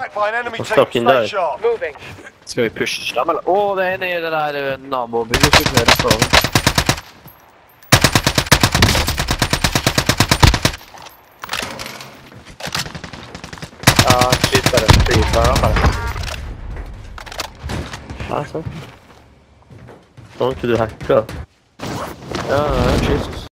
By an enemy What's team, fucking stay doing? sharp. Moving. Skal vi pushe? Ja, men, det er nede i det der nabobygget. Skal vi høre på. Ja, skyter den. Skyter den bare. Altså. Sånn ikke du hacker. Ja, Jesus.